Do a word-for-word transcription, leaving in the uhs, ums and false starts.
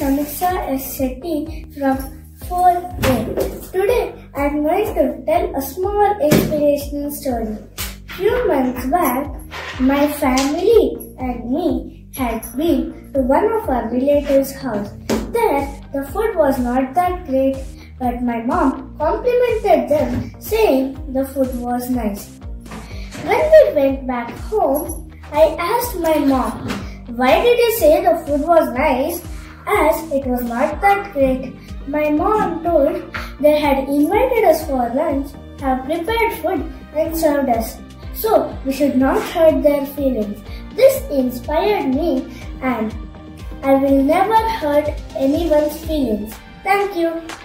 Samiksa S. Shetty from four A. Today I am going to tell a small inspirational story. Few months back, my family and me had been to one of our relatives' house. There, the food was not that great, but my mom complimented them, saying the food was nice. When we went back home, I asked my mom, why did you say the food was nice as it was not that great? My mom told they had invited us for lunch, have prepared food and served us. So we should not hurt their feelings. This inspired me and I will never hurt anyone's feelings. Thank you.